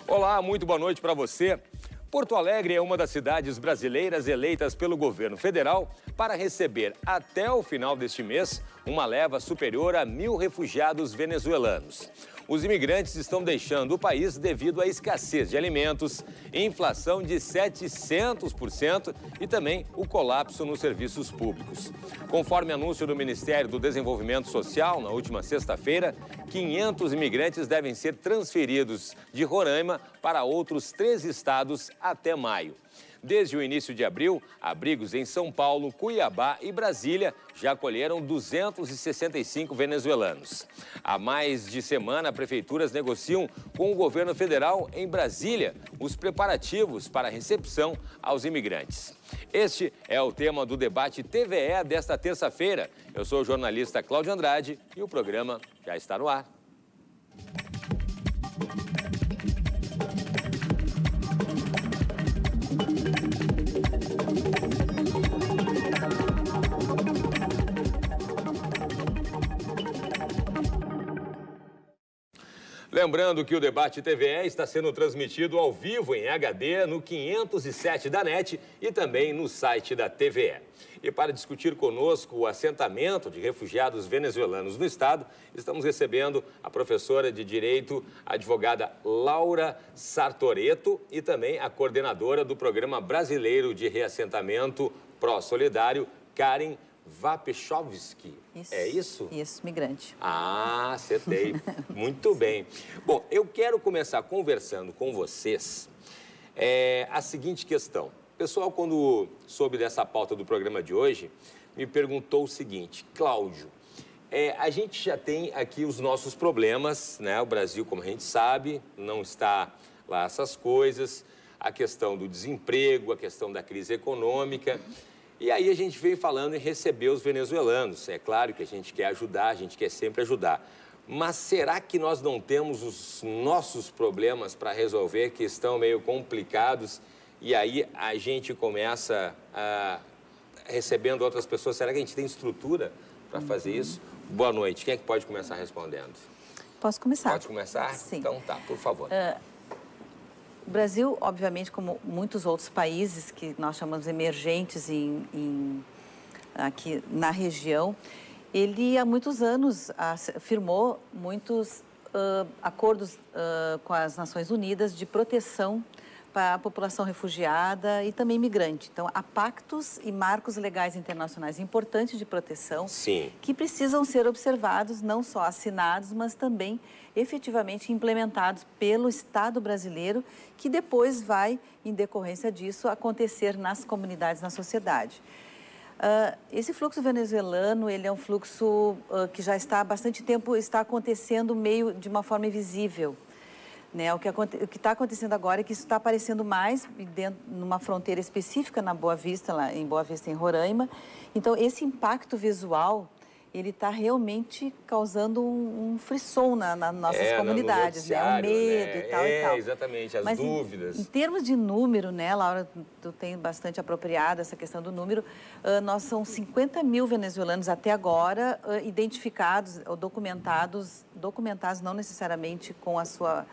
Olá, muito boa noite para você. Porto Alegre é uma das cidades brasileiras eleitas pelo governo federal para receber, até o final deste mês, uma leva superior a 1.000 refugiados venezuelanos. Os imigrantes estão deixando o país devido à escassez de alimentos, inflação de 700% e também o colapso nos serviços públicos. Conforme anúncio do Ministério do Desenvolvimento Social, na última sexta-feira, 500 imigrantes devem ser transferidos de Roraima para outros 3 estados até maio. Desde o início de abril, abrigos em São Paulo, Cuiabá e Brasília já acolheram 265 venezuelanos. Há mais de semana, prefeituras negociam com o governo federal em Brasília os preparativos para a recepção aos imigrantes. Este é o tema do debate TVE desta terça-feira. Eu sou o jornalista Cláudio Andrade e o programa já está no ar. Lembrando que o Debate TVE está sendo transmitido ao vivo em HD no 507 da NET e também no site da TVE. E para discutir conosco o assentamento de refugiados venezuelanos no estado, estamos recebendo a professora de Direito, a advogada Laura Sartoreto e também a coordenadora do Programa Brasileiro de Reassentamento Pró-Solidário, Karen Vapechovski. É isso? Isso, migrante. Ah, acertei. Muito bem. Bom, eu quero começar conversando com vocês a seguinte questão. O pessoal, quando soube dessa pauta do programa de hoje, me perguntou o seguinte: Cláudio, a gente já tem aqui os nossos problemas, né? O Brasil, como a gente sabe, não está lá essas coisas, a questão do desemprego, a questão da crise econômica. E aí a gente veio falando em receber os venezuelanos. É claro que a gente quer ajudar, a gente quer sempre ajudar. Mas será que nós não temos os nossos problemas para resolver que estão meio complicados e aí a gente começa recebendo outras pessoas? Será que a gente tem estrutura para fazer isso? Boa noite. Quem é que pode começar respondendo? Posso começar? Pode começar? Sim. Então tá, por favor. O Brasil, obviamente, como muitos outros países que nós chamamos emergentes aqui na região, ele há muitos anos firmou muitos acordos com as Nações Unidas de proteção para a população refugiada e também migrante. Então, há pactos e marcos legais internacionais importantes de proteção. Sim. Que precisam ser observados, não só assinados, mas também efetivamente implementados pelo Estado brasileiro, que depois vai, em decorrência disso, acontecer nas comunidades, na sociedade. Esse fluxo venezuelano, ele é um fluxo que já está há bastante tempo, está acontecendo meio de uma forma invisível. Né? O que está acontecendo agora é que isso está aparecendo mais numa fronteira específica na Boa Vista, lá em Boa Vista, em Roraima. Então, esse impacto visual, ele está realmente causando um frisson nas nossas comunidades, né? O medo, né? E tal. Exatamente, as Mas dúvidas. Em termos de número, né, Laura, tu tem bastante apropriada essa questão do número, nós são 50 mil venezuelanos até agora identificados ou documentados não necessariamente com a sua...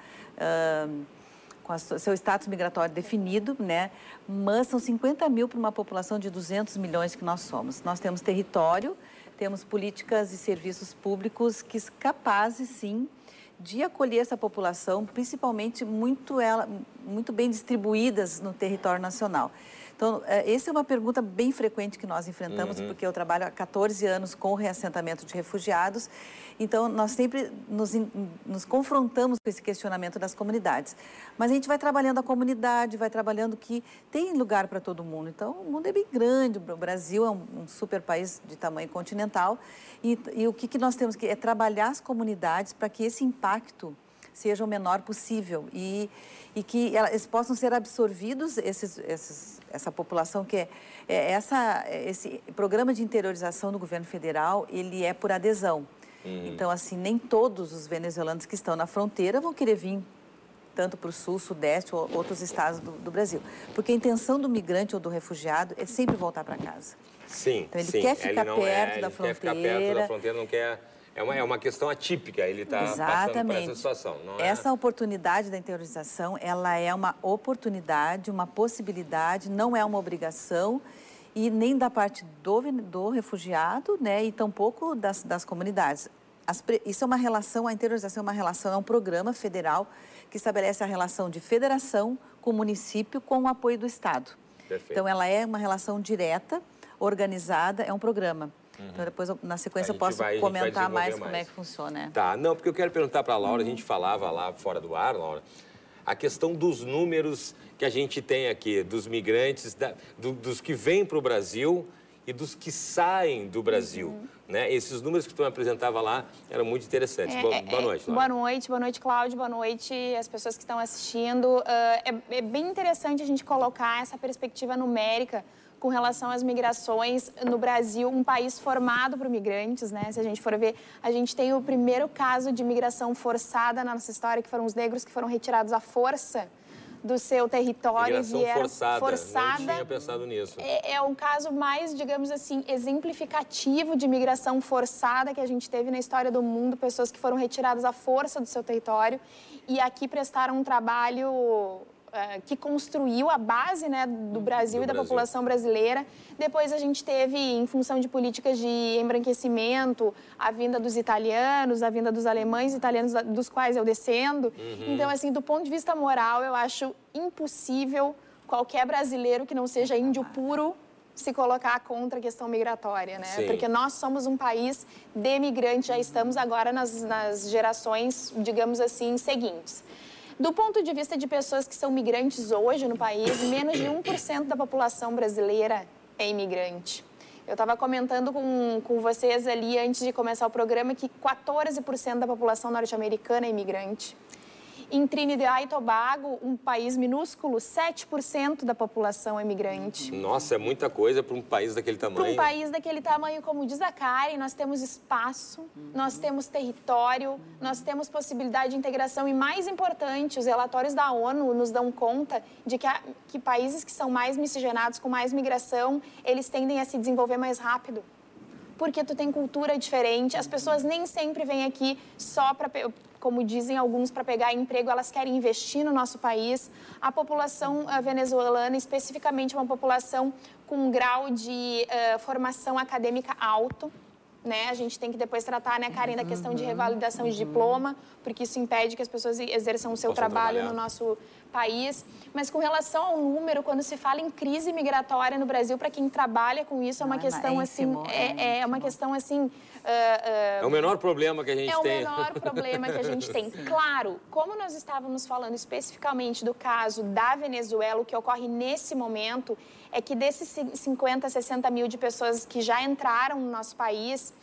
seu status migratório definido, né? Mas são 50 mil para uma população de 200 milhões que nós somos. Nós temos território, temos políticas e serviços públicos capazes, sim, de acolher essa população, principalmente muito bem distribuídas no território nacional. Então, essa é uma pergunta bem frequente que nós enfrentamos, porque eu trabalho há 14 anos com o reassentamento de refugiados. Então, nós sempre nos confrontamos com esse questionamento das comunidades. Mas a gente vai trabalhando a comunidade, vai trabalhando que tem lugar para todo mundo. Então, o mundo é bem grande, o Brasil é um super país de tamanho continental. E o que nós temos que é trabalhar as comunidades para que esse impacto seja o menor possível e que eles possam ser absorvidos, essa população que esse programa de interiorização do governo federal, ele é por adesão. Então, assim, nem todos os venezuelanos que estão na fronteira vão querer vir tanto para o sul, sudeste ou outros estados do Brasil. Porque a intenção do migrante ou do refugiado é sempre voltar para casa. Sim, então, ele quer ficar perto da fronteira. Quer ficar perto da fronteira, não quer é uma questão atípica, ele está passando por essa situação. Não é? Essa oportunidade da interiorização, ela é uma oportunidade, uma possibilidade, não é uma obrigação, e nem da parte do refugiado, né, e tampouco das comunidades. Isso é uma relação, a interiorização é uma relação, é um programa federal que estabelece a relação de federação com o município com o apoio do Estado. Perfeito. Então, ela é uma relação direta, organizada, é um programa. Então, depois, na sequência, eu posso comentar mais como é que funciona. Tá, não, porque eu quero perguntar para a Laura, a gente falava lá fora do ar, Laura, a questão dos números que a gente tem aqui, dos migrantes, dos que vêm para o Brasil e dos que saem do Brasil. Né? Esses números que tu me apresentava lá eram muito interessantes. Boa noite, Laura. Boa noite, Cláudio, boa noite as pessoas que estão assistindo. É bem interessante a gente colocar essa perspectiva numérica com relação às migrações no Brasil, um país formado por migrantes, né? Se a gente for ver, a gente tem o primeiro caso de migração forçada na nossa história, que foram os negros que foram retirados à força do seu território. Migração forçada, não tinha pensado nisso. É um caso mais, digamos assim, exemplificativo de migração forçada que a gente teve na história do mundo, pessoas que foram retiradas à força do seu território e aqui prestaram um trabalho que construiu a base, né, do Brasil e da população brasileira. Depois a gente teve, em função de políticas de embranquecimento, a vinda dos italianos, a vinda dos alemães, italianos dos quais eu descendo. Então, assim, do ponto de vista moral, eu acho impossível qualquer brasileiro que não seja índio puro se colocar contra a questão migratória, né? Sim. Porque nós somos um país de imigrantes, já estamos agora nas gerações, digamos assim, seguintes. Do ponto de vista de pessoas que são migrantes hoje no país, menos de 1% da população brasileira é imigrante. Eu estava comentando com vocês ali, antes de começar o programa, que 14% da população norte-americana é imigrante. Em Trinidad e Tobago, um país minúsculo, 7% da população é imigrante. Nossa, é muita coisa para um país daquele tamanho. Para um país daquele tamanho, como diz a Karen, nós temos espaço, nós temos território, nós temos possibilidade de integração e, mais importante, os relatórios da ONU nos dão conta de que países que são mais miscigenados, com mais migração, eles tendem a se desenvolver mais rápido. Porque tu tem cultura diferente, as pessoas nem sempre vêm aqui só para, como dizem alguns, para pegar emprego, elas querem investir no nosso país. A população venezuelana, especificamente, é uma população com um grau de formação acadêmica alto. Né? A gente tem que depois tratar, né, Karen, da questão de revalidação de diploma, porque isso impede que as pessoas exerçam o seu trabalho no nosso país. Mas com relação ao número, quando se fala em crise migratória no Brasil, para quem trabalha com isso, é uma questão assim, é uma questão assim... é o menor problema que a gente tem. É o menor problema que a gente tem. Claro, como nós estávamos falando especificamente do caso da Venezuela, o que ocorre nesse momento é que desses 50, 60 mil de pessoas que já entraram no nosso país,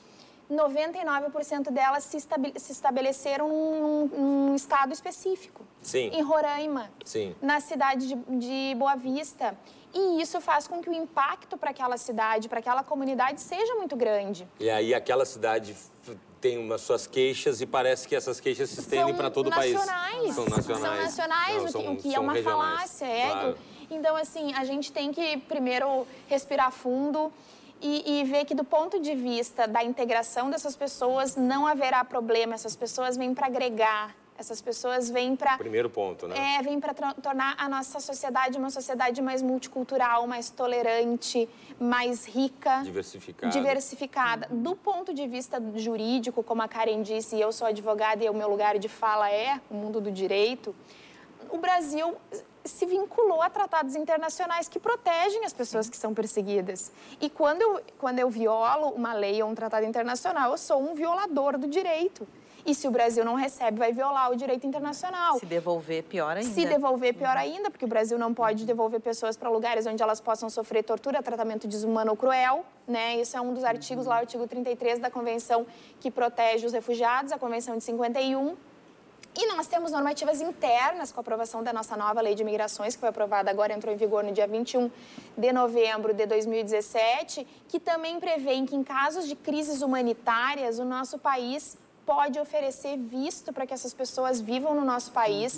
99% delas se estabeleceram num estado específico. Sim. Em Roraima, sim, na cidade de Boa Vista. E isso faz com que o impacto para aquela cidade, para aquela comunidade, seja muito grande. E aí aquela cidade tem umas suas queixas e parece que essas queixas se estendem para todo o país. São nacionais, o que é uma falácia. Claro. Então, assim, a gente tem que primeiro respirar fundo e ver que, do ponto de vista da integração dessas pessoas, não haverá problema. Essas pessoas vêm para agregar. Essas pessoas vêm para... Primeiro ponto, né? Vêm para tornar a nossa sociedade uma sociedade mais multicultural, mais tolerante, mais rica. Diversificada. Do ponto de vista jurídico, como a Karen disse, e eu sou advogada e o meu lugar de fala é o mundo do direito, o Brasil se vinculou a tratados internacionais que protegem as pessoas que são perseguidas. E quando eu violo uma lei ou um tratado internacional, eu sou um violador do direito. E se o Brasil não recebe, vai violar o direito internacional. Se devolver, pior ainda. Se devolver, pior ainda, porque o Brasil não pode devolver pessoas para lugares onde elas possam sofrer tortura, tratamento desumano ou cruel, né? Isso é um dos artigos lá, o artigo 33 da Convenção que protege os refugiados, a Convenção de 51. E nós temos normativas internas com a aprovação da nossa nova Lei de Imigrações, que foi aprovada agora, entrou em vigor no dia 21 de novembro de 2017, que também prevê que em casos de crises humanitárias, o nosso país pode oferecer visto para que essas pessoas vivam no nosso país.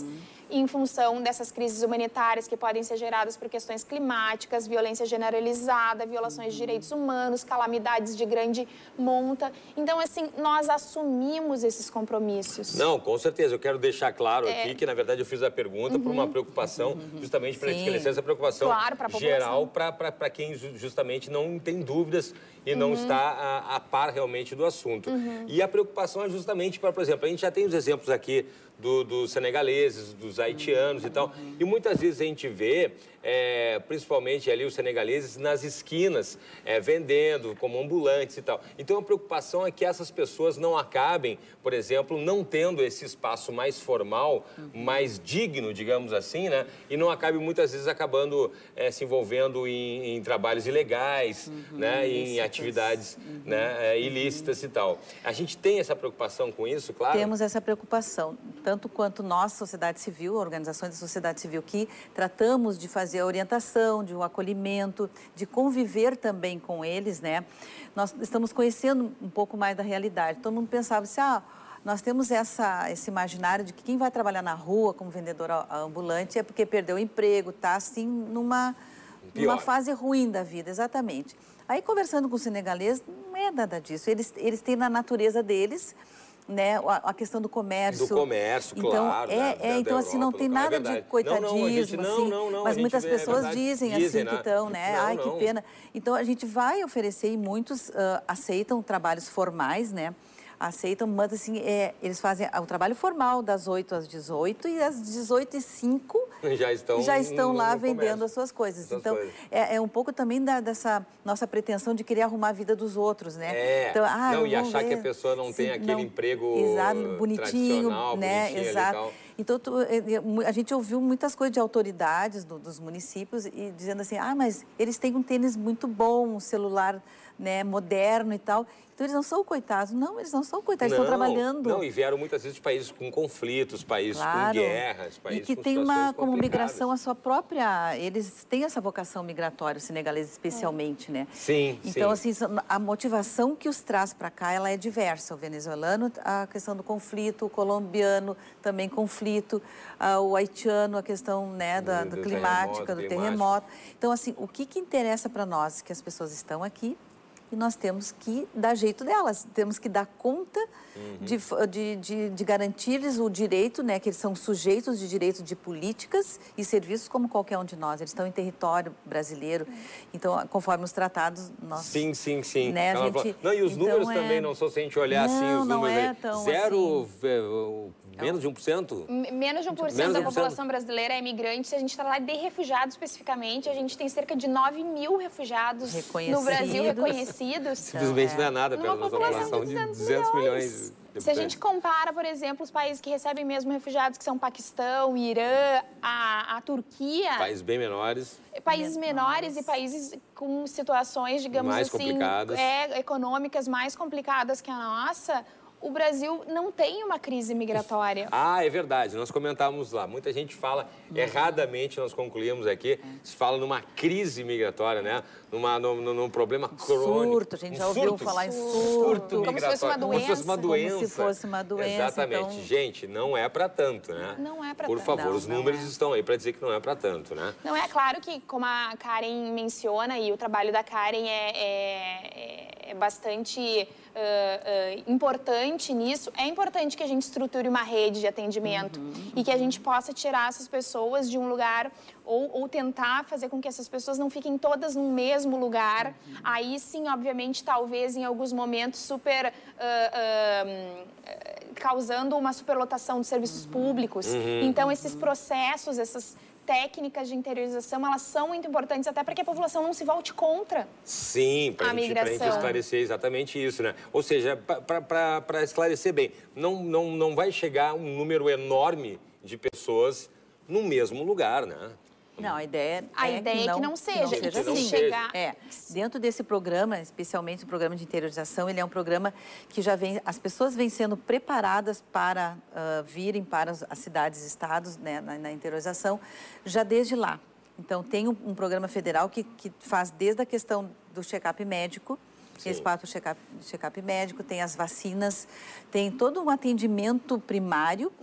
em função dessas crises humanitárias que podem ser geradas por questões climáticas, violência generalizada, violações de direitos humanos, calamidades de grande monta. Então, assim, nós assumimos esses compromissos. Não, com certeza. Eu quero deixar claro aqui que, na verdade, eu fiz a pergunta por uma preocupação, justamente para esclarecer essa preocupação geral para quem justamente não tem dúvidas e não está a par realmente do assunto. E a preocupação é justamente para, por exemplo, a gente já tem os exemplos aqui dos senegaleses, dos haitianos e tal, e muitas vezes a gente vê, principalmente ali os senegaleses, nas esquinas, vendendo como ambulantes e tal. Então a preocupação é que essas pessoas não acabem, por exemplo, não tendo esse espaço mais formal, mais digno, digamos assim, né? E não acabe muitas vezes acabando se envolvendo em trabalhos ilegais, né? Em atividades né? Ilícitas e tal. A gente tem essa preocupação com isso, claro? Temos essa preocupação, tanto quanto nós, sociedade civil, organizações da sociedade civil, que tratamos de fazer a orientação, de um acolhimento, de conviver também com eles, né? Nós estamos conhecendo um pouco mais da realidade. Todo mundo pensava assim, nós temos esse imaginário de que quem vai trabalhar na rua como vendedor ambulante é porque perdeu o emprego, está assim numa fase ruim da vida, exatamente. Aí, conversando com os senegaleses, não é nada disso. Eles têm na natureza deles, né, a questão do comércio. Do comércio, então, claro. Então, assim, não tem nada de coitadismo, mas muitas pessoas dizem assim que estão, né? Ai, que pena. Então, a gente vai oferecer, e muitos aceitam trabalhos formais, né? Aceitam, mas assim, eles fazem o trabalho formal das 8 às 18 e às 18h05 já estão lá vendendo as suas coisas. Então, é um pouco também dessa nossa pretensão de querer arrumar a vida dos outros, né? Então, e achar que a pessoa não tem aquele emprego bonitinho, né? Bonitinho Exato. E tal. Então, a gente ouviu muitas coisas de autoridades dos municípios e dizendo assim, mas eles têm um tênis muito bom, um celular, né, moderno e tal. Então, eles não são coitados. Não, eles não são coitados, estão trabalhando. Não, e vieram muitas vezes de países com conflitos, países com guerras, países com situações complicadas. E que tem como migração a sua própria... Eles têm essa vocação migratória, os senegaleses especialmente, né? Sim, então, assim, a motivação que os traz para cá, ela é diversa. O venezuelano, a questão do conflito, o colombiano, também conflito, o haitiano, a questão, né, do climática, do terremoto. Então, assim, o que interessa para nós? Que as pessoas estão aqui, e nós temos que dar jeito delas, temos que dar conta de garantir-lhes o direito, né, que eles são sujeitos de direito de políticas e serviços como qualquer um de nós. Eles estão em território brasileiro, então, conforme os tratados, nós... Sim. Né, e os números também, não só se a gente olhar assim, os números menos de 1%? Menos de 1% da população brasileira é imigrante. Se a gente falar de refugiados especificamente, a gente tem cerca de 9 mil refugiados no Brasil reconhecidos. Simplesmente não é nada pela nossa população de 200 milhões. Se a gente compara, por exemplo, os países que recebem mesmo refugiados, que são Paquistão, Irã, a Turquia... Países bem menores. Países menores e países com situações, digamos mais assim... complicadas. Econômicas mais complicadas que a nossa... O Brasil não tem uma crise migratória. É verdade. Nós comentávamos lá. Muita gente fala, erradamente, nós concluímos aqui, se fala numa crise migratória, né? Num problema crônico. Surto, a gente já ouviu falar em surto. Como se fosse uma doença. Como se fosse uma doença. Exatamente. Então... Gente, não é para tanto, né? Não é para tanto. Por favor, os números estão aí para dizer que não é para tanto, né? Não, é claro que, como a Karen menciona, e o trabalho da Karen é bastante... importante nisso, é importante que a gente estruture uma rede de atendimento e que a gente possa tirar essas pessoas de um lugar ou tentar fazer com que essas pessoas não fiquem todas no mesmo lugar. Aí sim, obviamente, talvez em alguns momentos causando uma superlotação de serviços públicos. Então, esses processos, essas técnicas de interiorização, elas são muito importantes até para que a população não se volte contra a migração. Para esclarecer exatamente isso, né? Ou seja, para esclarecer bem, não vai chegar um número enorme de pessoas no mesmo lugar, né? Não, a ideia é que não seja assim. Dentro desse programa, especialmente o programa de interiorização, ele é um programa que já vem, as pessoas vêm sendo preparadas para virem para as cidades e estados, né, na interiorização, já desde lá. Então, tem um programa federal que faz desde a questão do check-up médico, esse papo check-up médico, tem as vacinas, tem todo um atendimento primário,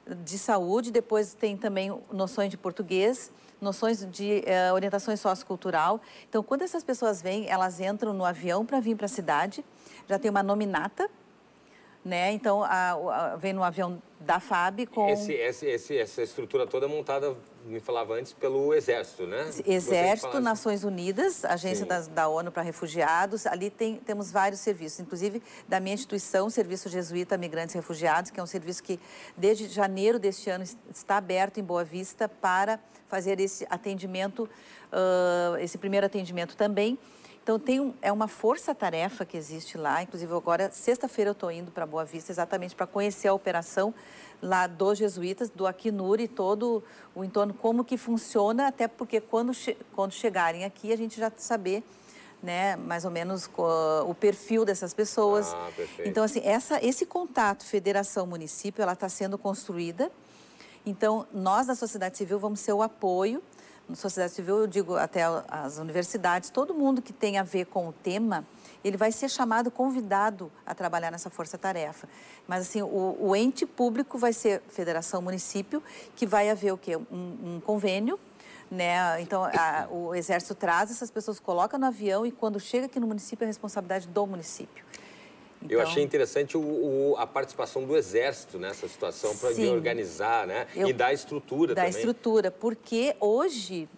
de saúde, depois tem também noções de português, noções de orientações sociocultural. Então, quando essas pessoas vêm, elas entram no avião para vir para a cidade, já tem uma nominata, né? Então, vem no avião da FAB com... Essa estrutura toda montada, me falava antes, pelo Exército, né? Exército, Nações Unidas, Agência da ONU para Refugiados. Ali temos vários serviços, inclusive da minha instituição, Serviço Jesuíta Migrantes e Refugiados, que é um serviço que desde janeiro deste ano está aberto em Boa Vista para fazer esse atendimento, esse primeiro atendimento também. Então, é uma força-tarefa que existe lá. Inclusive, agora, sexta-feira, eu estou indo para Boa Vista exatamente para conhecer a operação lá dos jesuítas, do Acnur e todo o entorno, como que funciona, até porque quando chegarem aqui, a gente já saber, né, mais ou menos o perfil dessas pessoas. Então, assim, esse contato federação-município, ela está sendo construída. Então, nós da sociedade civil vamos ser o apoio. Na sociedade civil, eu digo até as universidades, todo mundo que tem a ver com o tema, ele vai ser chamado, convidado a trabalhar nessa força-tarefa. Mas, assim, o ente público vai ser Federação Município, que vai haver o quê? Um convênio, né? Então, o Exército traz essas pessoas, coloca no avião e quando chega aqui no município, é a responsabilidade do município. Então, eu achei interessante a participação do Exército nessa situação para organizar, né? E dar estrutura também. Dar estrutura, porque hoje,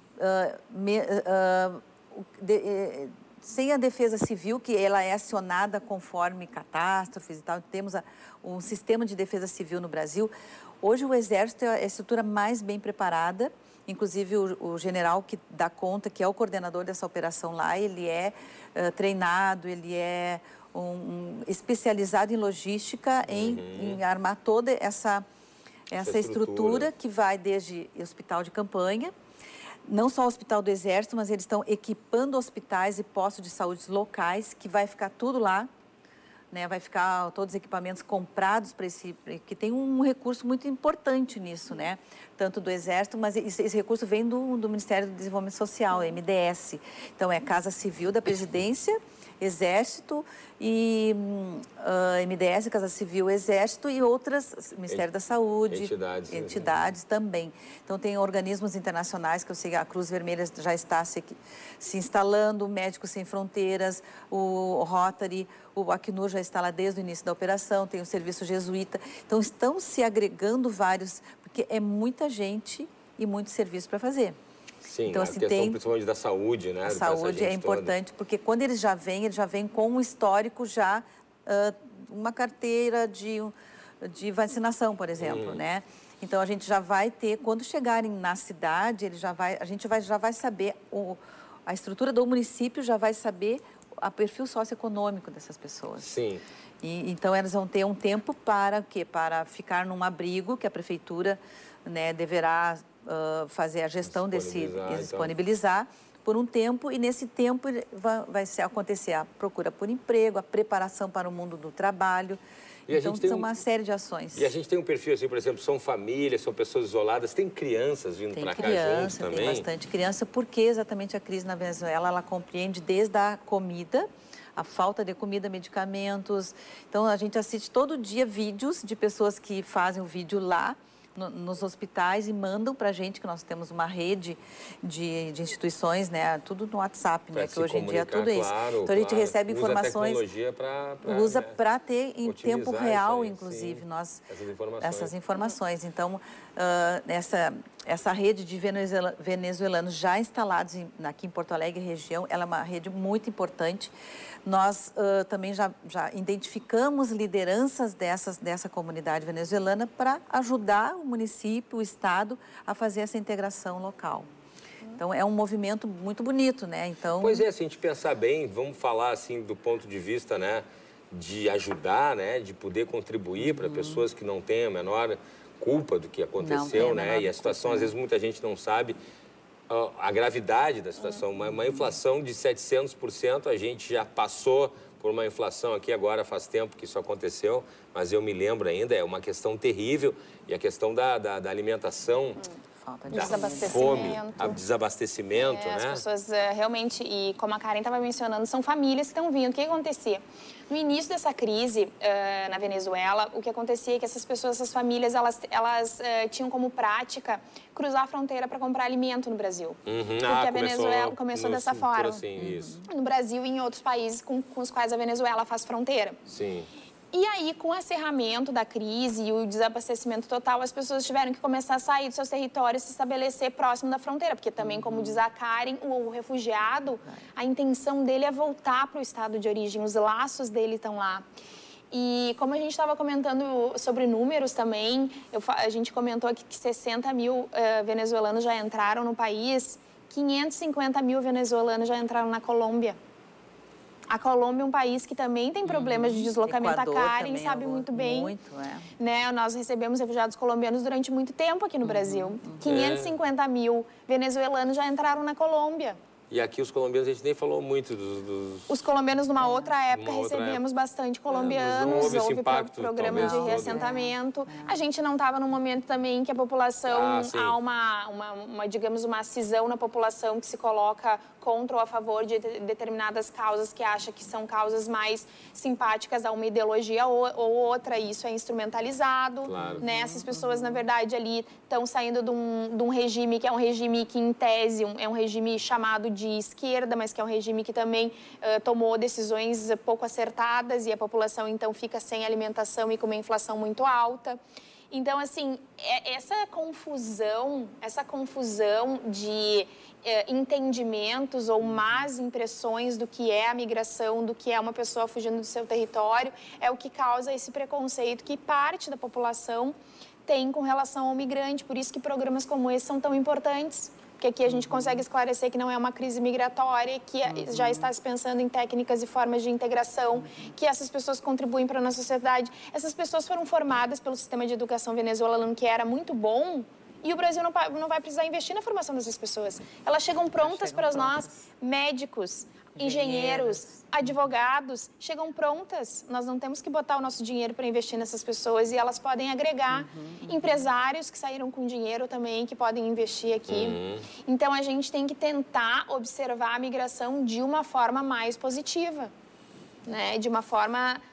sem a Defesa Civil, que ela é acionada conforme catástrofes e tal, temos um sistema de defesa civil no Brasil. Hoje o Exército é a estrutura mais bem preparada. Inclusive, o general que dá conta, que é o coordenador dessa operação lá, ele é treinado, ele é especializado em logística, em armar toda essa estrutura que vai desde hospital de campanha, não só o hospital do Exército, mas eles estão equipando hospitais e postos de saúde locais, que vai ficar tudo lá, né? Vai ficar todos os equipamentos comprados para que tem um recurso muito importante nisso, né? Tanto do Exército, mas esse recurso vem do Ministério do Desenvolvimento Social, MDS. Então, é Casa Civil da Presidência, Exército e MDS, Casa Civil, Exército e outras, Ministério da Saúde, entidades também. Então, tem organismos internacionais, que eu sei que a Cruz Vermelha já está se instalando, o Médicos Sem Fronteiras, o Rotary, o Acnur já está lá desde o início da operação, tem o Serviço Jesuíta. Então, estão se agregando vários, porque é muita gente e muito serviço para fazer. Sim, então, assim, a questão principalmente da saúde, né? A saúde é importante, porque quando eles já vêm com um histórico já, uma carteira de vacinação, por exemplo, né? Então, a gente já vai ter, quando chegarem na cidade, a gente já vai saber, a estrutura do município já vai saber o perfil socioeconômico dessas pessoas. Sim. Então, elas vão ter um tempo para quê? Para ficar num abrigo que a prefeitura, né, deverá fazer a gestão disponibilizar por um tempo, e nesse tempo vai acontecer a procura por emprego, a preparação para o mundo do trabalho. Então, são uma série de ações. E a gente tem um perfil assim, por exemplo, são famílias, são pessoas isoladas, tem crianças vindo para cá junto também? Tem bastante criança, porque exatamente a crise na Venezuela, ela compreende desde a comida, a falta de comida, medicamentos. Então, a gente assiste todo dia vídeos de pessoas que fazem o vídeo lá, nos hospitais, e mandam para a gente, que nós temos uma rede de instituições, né? Tudo no WhatsApp, né? Que hoje em dia tudo isso. Então, a gente recebe informações... Usa para ter em tempo real, inclusive, essas informações. Então, essa rede de venezuelanos já instalados aqui em Porto Alegre região, ela é uma rede muito importante. Nós também já identificamos lideranças dessa comunidade venezuelana para ajudar o município, o Estado, a fazer essa integração local. Então, é um movimento muito bonito, né? Então... Pois é, se a gente pensar bem, vamos falar assim do ponto de vista, né, de ajudar, né, de poder contribuir para pessoas que não têm a menor culpa do que aconteceu, né? E a situação, às vezes, muita gente não sabe a gravidade da situação. Uma inflação de 700%, a gente já passou por uma inflação aqui agora, faz tempo que isso aconteceu, mas eu me lembro ainda, é uma questão terrível. E a questão da alimentação, falta de desabastecimento. Fome, desabastecimento, né? As pessoas realmente, e como a Karen estava mencionando, são famílias que estão vindo. O que acontecia? No início dessa crise na Venezuela, o que acontecia é que essas pessoas, essas famílias, elas tinham como prática cruzar a fronteira para comprar alimento no Brasil. Porque a Venezuela começou dessa forma. Assim, isso. No Brasil e em outros países com os quais a Venezuela faz fronteira. Sim. E aí, com o acerramento da crise e o desabastecimento total, as pessoas tiveram que começar a sair dos seus territórios e se estabelecer próximo da fronteira. Porque também, como diz a Karen, o refugiado, a intenção dele é voltar para o estado de origem, os laços dele estão lá. E como a gente estava comentando sobre números também, a gente comentou aqui que 60 mil venezuelanos já entraram no país, 550 mil venezuelanos já entraram na Colômbia. A Colômbia é um país que também tem problemas de deslocamento. Equador, a Karen sabe muito bem. Muito, né? Nós recebemos refugiados colombianos durante muito tempo aqui no Brasil. 550 mil venezuelanos já entraram na Colômbia. E aqui os colombianos, a gente nem falou muito dos... Os colombianos, numa outra época, recebíamos bastante colombianos, houve esse impacto, programa de reassentamento. A gente não estava num momento também que a população, há digamos, uma cisão na população que se coloca contra ou a favor de determinadas causas que acha que são causas mais simpáticas a uma ideologia ou outra, e isso é instrumentalizado. Claro. Né? Essas pessoas, na verdade, ali estão saindo de um regime que é um regime que, em tese, é um regime chamado de esquerda, mas que é um regime que também tomou decisões pouco acertadas e a população, então, fica sem alimentação e com uma inflação muito alta. Então, assim, essa confusão de entendimentos ou más impressões do que é a migração, do que é uma pessoa fugindo do seu território, é o que causa esse preconceito que parte da população tem com relação ao migrante. Por isso que programas como esse são tão importantes. Porque aqui a gente consegue esclarecer que não é uma crise migratória, que já está se pensando em técnicas e formas de integração, que essas pessoas contribuem para a nossa sociedade. Essas pessoas foram formadas pelo sistema de educação venezuelano, que era muito bom, e o Brasil não vai precisar investir na formação dessas pessoas. Elas chegam prontas para nós, médicos, engenheiros, advogados, chegam prontas. Nós não temos que botar o nosso dinheiro para investir nessas pessoas e elas podem agregar. Empresários que saíram com dinheiro também, que podem investir aqui. Então, a gente tem que tentar observar a migração de uma forma mais positiva, né? De uma forma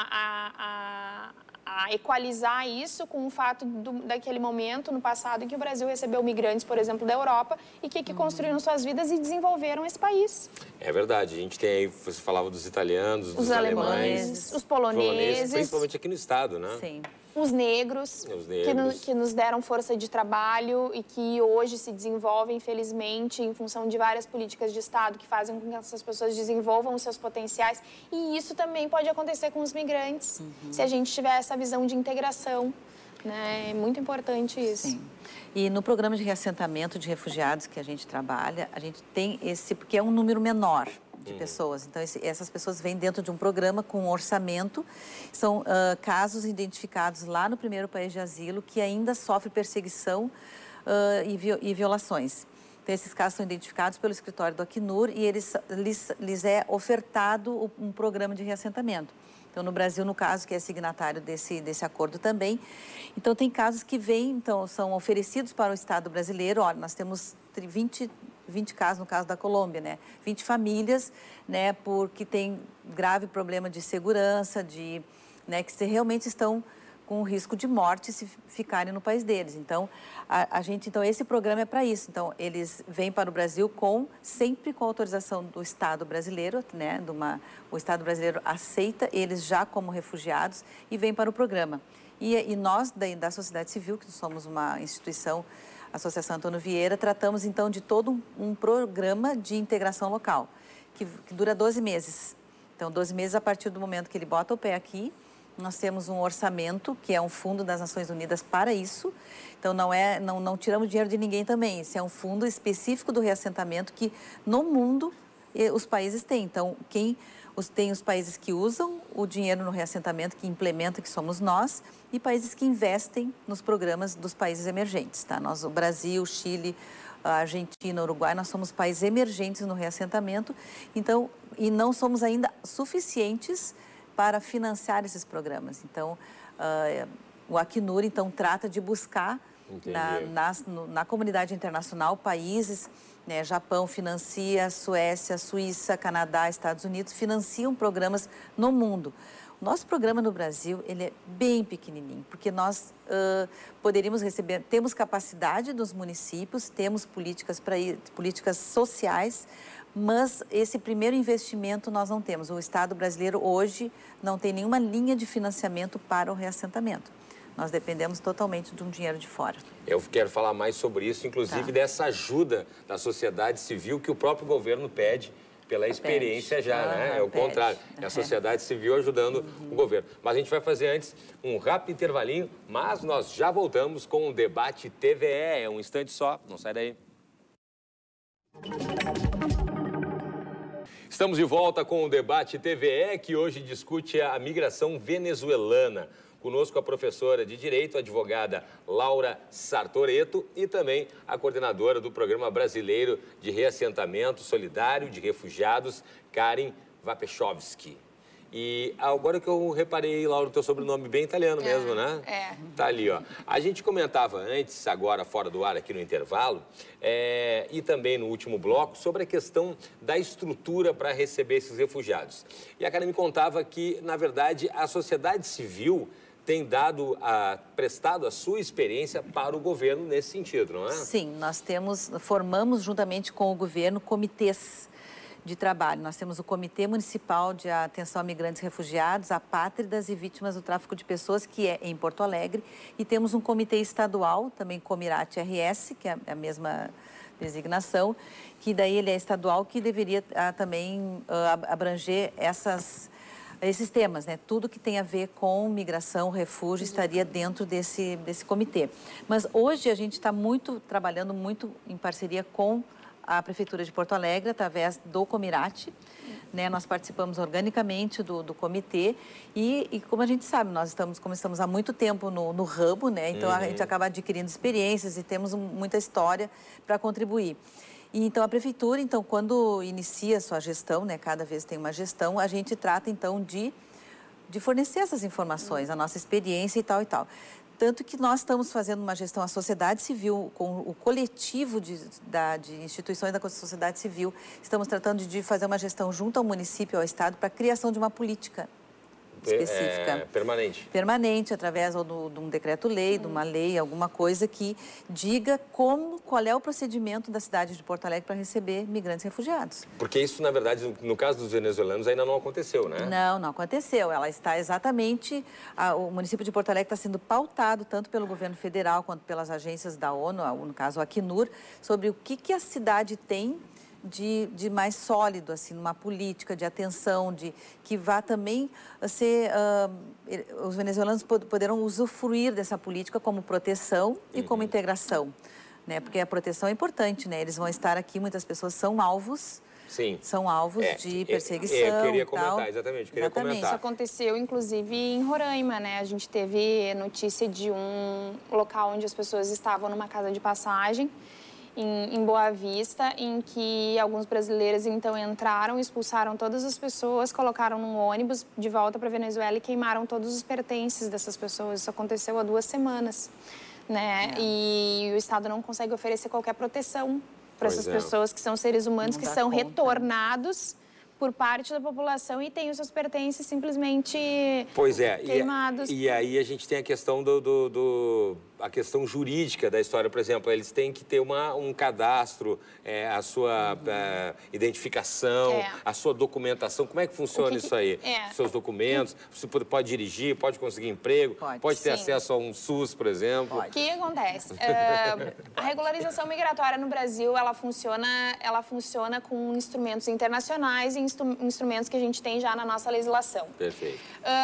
a equalizar isso com o fato daquele momento no passado em que o Brasil recebeu migrantes, por exemplo, da Europa e que aqui construíram suas vidas e desenvolveram esse país. É verdade. A gente tem aí, você falava dos italianos, dos os alemães, os poloneses. Principalmente aqui no estado, né? Sim. Os negros. Que nos deram força de trabalho e que hoje se desenvolvem, infelizmente, em função de várias políticas de Estado que fazem com que essas pessoas desenvolvam os seus potenciais. E isso também pode acontecer com os migrantes, se a gente tiver essa visão de integração. Né? É muito importante isso. Sim. E no programa de reassentamento de refugiados que a gente trabalha, a gente tem esse, porque é um número menor de pessoas. Então, essas pessoas vêm dentro de um programa com um orçamento. São casos identificados lá no primeiro país de asilo que ainda sofre perseguição e violações. Então, esses casos são identificados pelo escritório do Acnur e lhes é ofertado um programa de reassentamento. Então, no Brasil, no caso, que é signatário desse acordo também. Então, tem casos que vêm, então, são oferecidos para o Estado brasileiro. Olha, nós temos 20 casos, no caso da Colômbia, né? 20 famílias, né? Porque tem grave problema de segurança, né? Que realmente estão com risco de morte se ficarem no país deles. Então, então, esse programa é para isso. Então, eles vêm para o Brasil sempre com autorização do Estado brasileiro, né? O Estado brasileiro aceita eles já como refugiados e vêm para o programa. E nós, da sociedade civil, que somos uma instituição, a Associação Antônio Vieira, tratamos, então, de todo um programa de integração local, que dura 12 meses. Então, 12 meses a partir do momento que ele bota o pé aqui. Nós temos um orçamento, que é um fundo das Nações Unidas para isso. Então, não tiramos dinheiro de ninguém também. Esse é um fundo específico do reassentamento que, no mundo, os países têm. Então, tem os países que usam o dinheiro no reassentamento, que implementam, que somos nós, e países que investem nos programas dos países emergentes. Tá? O Brasil, Chile, a Argentina, o Uruguai, nós somos países emergentes no reassentamento. Então, e não somos ainda suficientes para financiar esses programas. Então, o Acnur, então, trata de buscar na comunidade internacional, países, né, Japão financia, Suécia, Suíça, Canadá, Estados Unidos, financiam programas no mundo. O nosso programa no Brasil, ele é bem pequenininho, porque nós poderíamos receber, temos capacidade dos municípios, temos políticas sociais, mas esse primeiro investimento nós não temos. O Estado brasileiro hoje não tem nenhuma linha de financiamento para o reassentamento. Nós dependemos totalmente de um dinheiro de fora. Eu quero falar mais sobre isso, inclusive dessa ajuda da sociedade civil que o próprio governo pede pela experiência né? É o contrário, é a sociedade civil ajudando o governo. Mas a gente vai fazer antes um rápido intervalinho, mas nós já voltamos com o Debate TVE. É um instante só, não sai daí. Estamos de volta com o Debate TVE, que hoje discute a migração venezuelana. Conosco a professora de Direito, a advogada Laura Sartoreto e também a coordenadora do Programa Brasileiro de Reassentamento Solidário de Refugiados, Karen Vapechovski. E agora que eu reparei, Laura, o teu sobrenome bem italiano mesmo, né? Tá ali, ó. A gente comentava antes, agora fora do ar, aqui no intervalo, e também no último bloco, sobre a questão da estrutura para receber esses refugiados. E a Karen me contava que, na verdade, a sociedade civil tem prestado a sua experiência para o governo nesse sentido, não é? Sim, nós formamos juntamente com o governo comitês de trabalho. Nós temos o Comitê Municipal de Atenção a Migrantes e Refugiados, Apátridas e Vítimas do Tráfico de Pessoas, que é em Porto Alegre, e temos um comitê estadual, também Comirate RS, que é a mesma designação, que daí ele é estadual, que deveria também abranger esses temas, né? Tudo que tem a ver com migração, refúgio, estaria dentro desse comitê. Mas hoje a gente está trabalhando muito em parceria com a Prefeitura de Porto Alegre, através do Comirate, né? Nós participamos organicamente do comitê e como a gente sabe, como estamos há muito tempo no ramo, né? Então a gente acaba adquirindo experiências e temos muita história para contribuir. E, então, a Prefeitura, quando inicia a sua gestão, né, cada vez tem uma gestão, a gente trata, então, de fornecer essas informações, a nossa experiência e tal e tal. Tanto que nós estamos fazendo uma gestão, a sociedade civil, com o coletivo de instituições da sociedade civil, estamos tratando de fazer uma gestão junto ao município e ao Estado para a criação de uma política específica. Permanente. Permanente, através de um decreto-lei, de uma lei, alguma coisa que diga qual é o procedimento da cidade de Porto Alegre para receber migrantes e refugiados. Porque isso, na verdade, no caso dos venezuelanos, ainda não aconteceu, né? Não aconteceu. Ela está exatamente... O município de Porto Alegre está sendo pautado tanto pelo governo federal quanto pelas agências da ONU, no caso a Acnur, sobre o que a cidade tem de mais sólido, assim, numa política de atenção, que vá também ser... os venezuelanos poderão usufruir dessa política como proteção e como integração, né? Porque a proteção é importante, né? Eles vão estar aqui, muitas pessoas são alvos... Sim. São alvos de perseguição. Eu queria comentar, exatamente. Isso aconteceu, inclusive, em Roraima, né? A gente teve notícia de um local onde as pessoas estavam numa casa de passagem, em Boa Vista, em que alguns brasileiros, então, entraram, expulsaram todas as pessoas, colocaram num ônibus de volta para a Venezuela e queimaram todos os pertences dessas pessoas. Isso aconteceu há 2 semanas, né? E o Estado não consegue oferecer qualquer proteção para essas pessoas que são seres humanos, que são retornados por parte da população e têm os seus pertences simplesmente queimados. E aí a gente tem a questão a questão jurídica da história, por exemplo, eles têm que ter um cadastro, a sua identificação, a sua documentação. Como é que funciona isso aí? Seus documentos, você pode dirigir, pode conseguir emprego, pode ter acesso a um SUS, por exemplo. O que acontece? A regularização migratória no Brasil, ela funciona com instrumentos internacionais e instrumentos que a gente tem já na nossa legislação. Perfeito.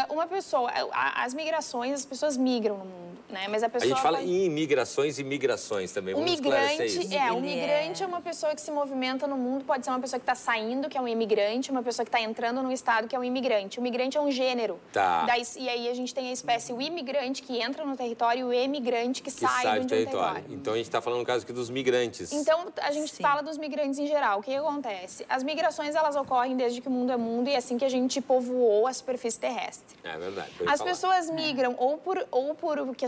As migrações, as pessoas migram no mundo, né? Mas a pessoa... A gente fala em imigrações e migrações também, vamos esclarecer isso. O migrante é uma pessoa que se movimenta no mundo, pode ser uma pessoa que está saindo, que é um imigrante, uma pessoa que está entrando no estado, que é um imigrante. O migrante é um gênero. Tá. E aí a gente tem a espécie o imigrante que entra no território e o emigrante que sai do território. Então a gente está falando no caso aqui dos migrantes. Então a gente fala dos migrantes em geral. O que acontece? As migrações, elas ocorrem desde que o mundo é mundo e é assim que a gente povoou a superfície terrestre. É verdade. As pessoas migram ou por questões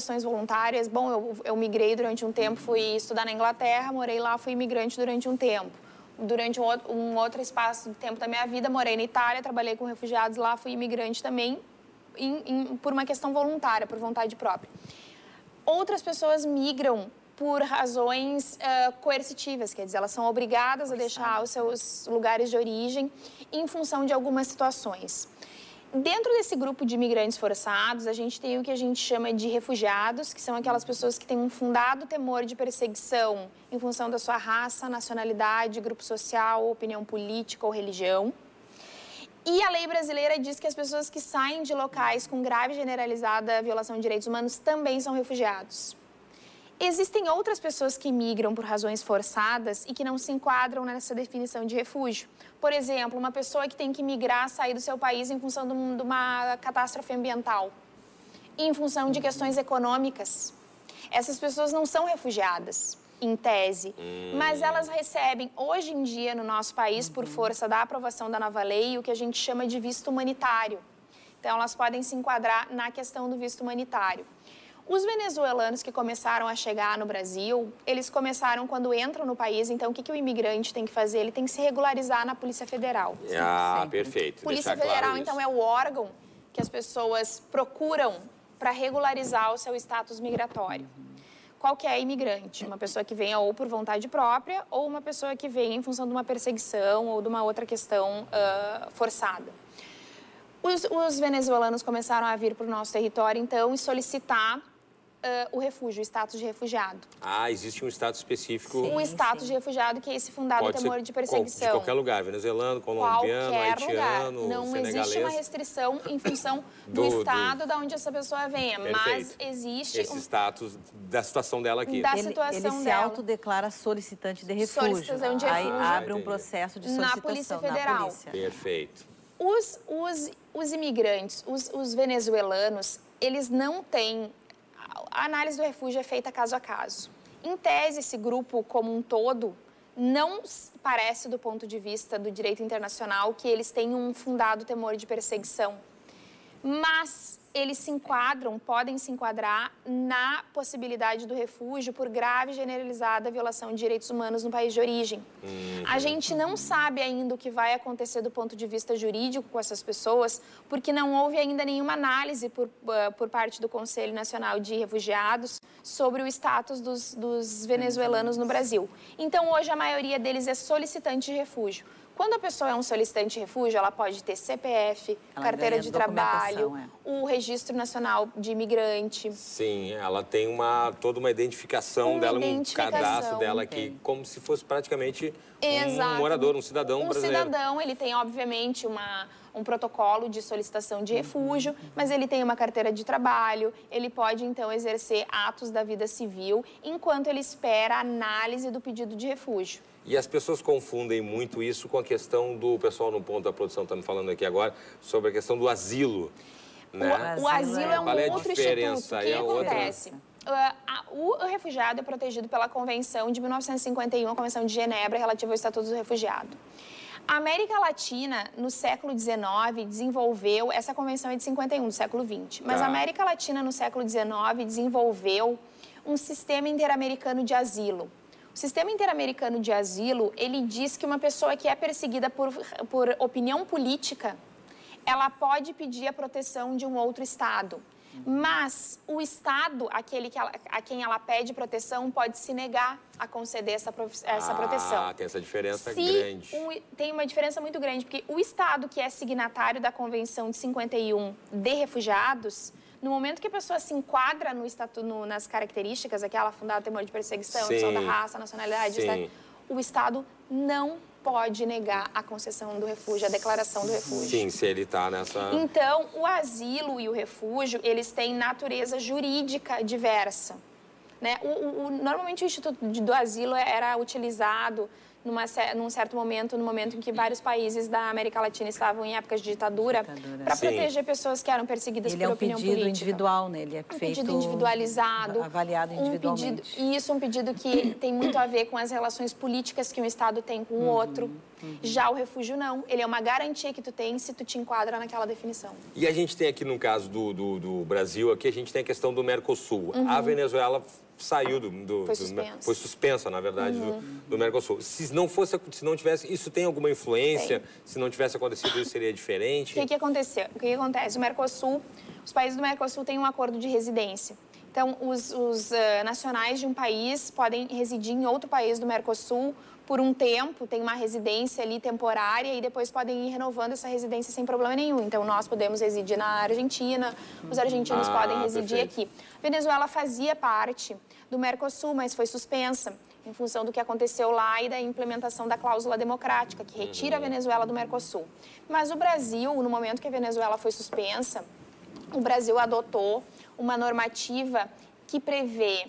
questões voluntárias, bom, eu migrei durante um tempo, fui estudar na Inglaterra, morei lá, fui imigrante durante um tempo. Durante um outro espaço de tempo da minha vida, morei na Itália, trabalhei com refugiados lá, fui imigrante também, por uma questão voluntária, por vontade própria. Outras pessoas migram por razões coercitivas, quer dizer, elas são obrigadas a deixar os seus lugares de origem em função de algumas situações. Dentro desse grupo de imigrantes forçados, a gente tem o que a gente chama de refugiados, que são aquelas pessoas que têm um fundado temor de perseguição em função da sua raça, nacionalidade, grupo social, opinião política ou religião. E a lei brasileira diz que as pessoas que saem de locais com grave e generalizada violação de direitos humanos também são refugiados. Existem outras pessoas que migram por razões forçadas e que não se enquadram nessa definição de refúgio. Por exemplo, uma pessoa que tem que migrar, sair do seu país em função de uma catástrofe ambiental, em função de questões econômicas. Essas pessoas não são refugiadas, em tese, mas elas recebem, hoje em dia, no nosso país, por força da aprovação da nova lei, o que a gente chama de visto humanitário. Então, elas podem se enquadrar na questão do visto humanitário. Os venezuelanos que começaram a chegar no Brasil, eles começaram quando entram no país, então o que o imigrante tem que fazer? Ele tem que se regularizar na Polícia Federal. Ah, perfeito. Polícia Federal, então, é o órgão que as pessoas procuram para regularizar o seu status migratório. Qual que é imigrante? Uma pessoa que venha ou por vontade própria ou uma pessoa que venha em função de uma perseguição ou de uma outra questão forçada. Os venezuelanos começaram a vir para o nosso território, então, e solicitar o refúgio, o status de refugiado. Ah, existe um status específico? O status de refugiado, que é esse fundado temor de perseguição. De qualquer lugar, venezuelano, colombiano, haitiano, não senegalês. Existe uma restrição em função do estado de onde essa pessoa venha, mas existe esse status da situação dela aqui. Da situação ele se dela. autodeclara solicitante de refúgio. Solicitação de refúgio. Aí abre um processo de solicitação na Polícia Federal. Na polícia. Perfeito. Os imigrantes, os venezuelanos, eles não têm... A análise do refúgio é feita caso a caso. Em tese, esse grupo como um todo não parece, do ponto de vista do direito internacional, que eles tenham um fundado temor de perseguição. Mas eles se enquadram, podem se enquadrar na possibilidade do refúgio por grave e generalizada violação de direitos humanos no país de origem. A gente não sabe ainda o que vai acontecer do ponto de vista jurídico com essas pessoas, porque não houve ainda nenhuma análise por parte do Conselho Nacional de Refugiados sobre o status dos venezuelanos no Brasil. Então, hoje, a maioria deles é solicitante de refúgio. Quando a pessoa é um solicitante de refúgio, ela pode ter CPF, carteira de trabalho, o Registro Nacional de Imigrante. Sim, ela tem toda uma identificação dela, um cadastro dela aqui, como se fosse praticamente um morador, um cidadão brasileiro. Um cidadão, ele tem, obviamente, um protocolo de solicitação de refúgio, mas ele tem uma carteira de trabalho, ele pode, então, exercer atos da vida civil enquanto ele espera a análise do pedido de refúgio. E as pessoas confundem muito isso com a questão do... O pessoal no ponto da produção está me falando aqui agora sobre a questão do asilo. Né? O asilo é um Qual é a outro diferença? instituto. O que acontece? O refugiado é protegido pela Convenção de 1951, a Convenção de Genebra, relativa ao Estatuto do Refugiado. A América Latina, no século XIX, desenvolveu... Essa convenção é de 51, do século XX. Mas a América Latina, no século XIX, desenvolveu um sistema interamericano de asilo. O Sistema Interamericano de Asilo, ele diz que uma pessoa que é perseguida por opinião política, ela pode pedir a proteção de um outro Estado. Mas o Estado, a quem ela pede proteção, pode se negar a conceder essa proteção. Tem essa diferença grande. Tem uma diferença muito grande, porque o Estado que é signatário da Convenção de 51 de Refugiados, no momento que a pessoa se enquadra no estatuto, nas características, aquela fundada temor de perseguição, opção da raça, nacionalidade, o Estado não pode negar a concessão do refúgio, a declaração do refúgio. Sim, se ele está nessa... Então, o asilo e o refúgio, eles têm natureza jurídica diversa. Né? Normalmente, o Instituto do Asilo era utilizado num certo momento, no momento em que vários países da América Latina estavam em épocas de ditadura, para proteger pessoas que eram perseguidas por opinião política. Ele é um pedido individual, né? Ele é feito... pedido individualizado. Avaliado individualmente. Um pedido que tem muito a ver com as relações políticas que um Estado tem com o outro. Já o refúgio, não. Ele é uma garantia que tu tem se tu te enquadra naquela definição. E a gente tem aqui, no caso do Brasil, aqui a gente tem a questão do Mercosul. A Venezuela saiu foi suspensa, na verdade, do Mercosul. Se não tivesse, isso tem alguma influência? Se não tivesse acontecido, isso seria diferente? O que aconteceu? O que acontece? O Mercosul, os países do Mercosul têm um acordo de residência. Então, os nacionais de um país podem residir em outro país do Mercosul por um tempo, tem uma residência ali temporária e depois podem ir renovando essa residência sem problema nenhum. Então, nós podemos residir na Argentina, os argentinos podem residir aqui. A Venezuela fazia parte do Mercosul, mas foi suspensa em função do que aconteceu lá e da implementação da cláusula democrática, que retira a Venezuela do Mercosul. Mas o Brasil, no momento que a Venezuela foi suspensa, o Brasil adotou uma normativa que prevê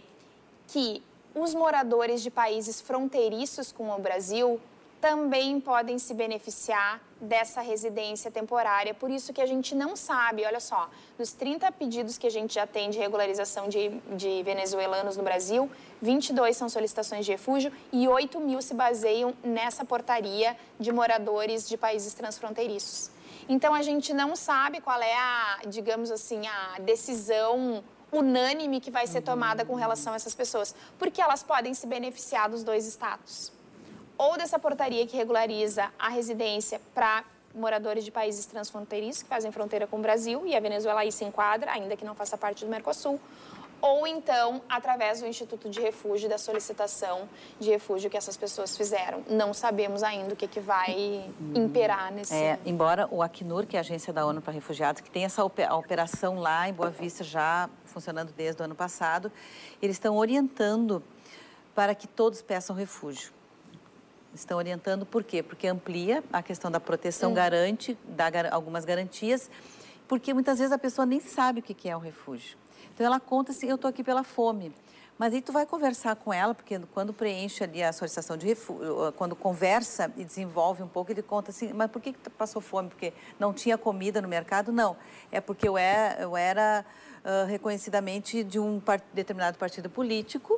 que os moradores de países fronteiriços com o Brasil também podem se beneficiar dessa residência temporária. Por isso que a gente não sabe, olha só, dos 30 pedidos que a gente já tem de regularização de venezuelanos no Brasil, 22 são solicitações de refúgio e 8.000 se baseiam nessa portaria de moradores de países transfronteiriços. Então, a gente não sabe qual é digamos assim, a decisão unânime que vai ser tomada com relação a essas pessoas, porque elas podem se beneficiar dos dois status. Ou dessa portaria que regulariza a residência para moradores de países transfronteiriços que fazem fronteira com o Brasil, e a Venezuela aí se enquadra, ainda que não faça parte do Mercosul, ou então através do Instituto de Refúgio, da solicitação de refúgio que essas pessoas fizeram. Não sabemos ainda o que vai imperar nesse... Embora o Acnur, que é a Agência da ONU para Refugiados, que tem essa operação lá em Boa Vista já funcionando desde o ano passado, eles estão orientando para que todos peçam refúgio. Estão orientando por quê? Porque amplia a questão da proteção, garante, dá algumas garantias, porque muitas vezes a pessoa nem sabe o que é o refúgio. Então, ela conta assim, eu estou aqui pela fome. Mas aí tu vai conversar com ela, porque quando preenche ali a solicitação de refúgio, quando conversa e desenvolve um pouco, ele conta assim, mas por que tu passou fome? Porque não tinha comida no mercado? Não, é porque eu era reconhecidamente de um determinado partido político.